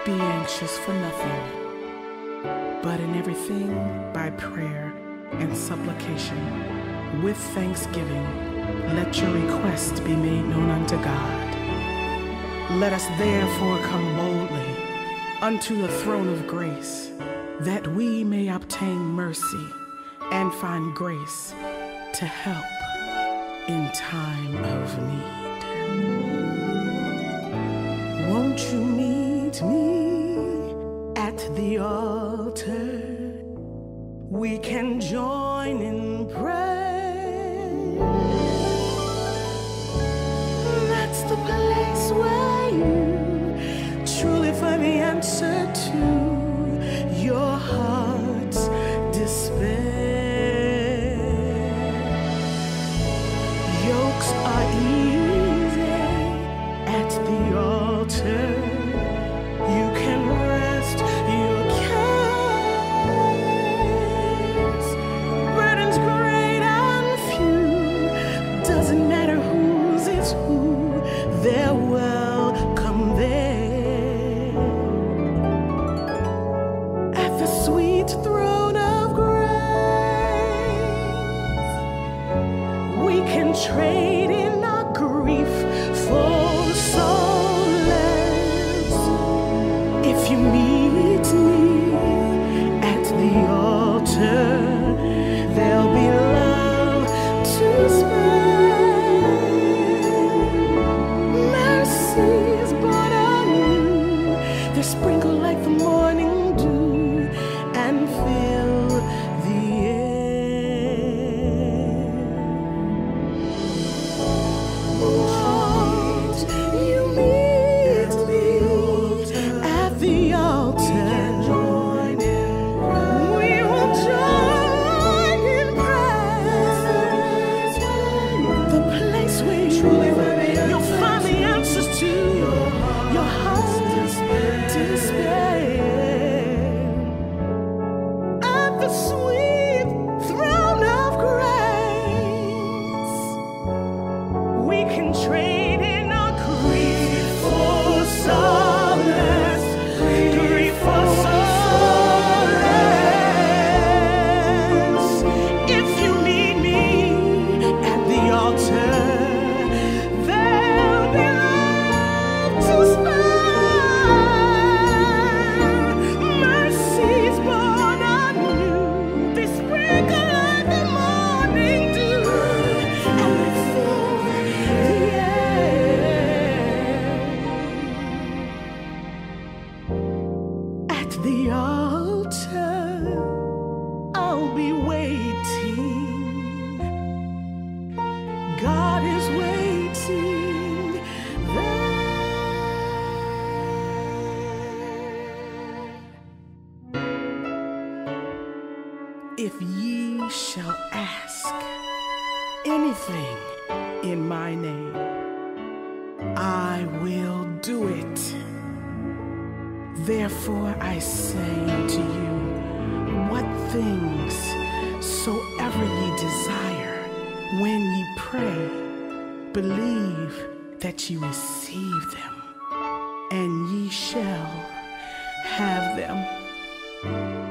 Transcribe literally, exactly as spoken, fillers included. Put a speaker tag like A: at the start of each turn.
A: Be anxious for nothing, but in everything by prayer and supplication, with thanksgiving, let your requests be made known unto God. Let us therefore come boldly unto the throne of grace, that we may obtain mercy and find grace to help in time of need. Won't you meet me at the altar? We can join in prayer. That's the place where you truly find the answer to your heart's despair. Yokes are easy at the altar. You can rest your cares. Burdens great and few, doesn't matter whose is who, they're welcome there. At the sweet throne of grace, we can trade in our grief for solace. If you meet me at the altar, there'll be love to spare. Mercy is born anew, they're sprinkled like the morning dew and fill the air. Won't you meet me at the altar? We will join in prayer. The place where truly you'll find the answers to your heart's despair. At the sweet throne of grace, we can trade in our grief for solace, grief for solace. If you meet me at the altar, there'll be love to spare. Mercy's born anew, they sprinkle like the morning dew, and they fill the air. At the altar, I'll be waiting. God is waiting there. If ye shall ask anything in my name, I will do it. Therefore I say unto you, what things soever ye desire, when ye pray, believe that ye receive them, and ye shall have them.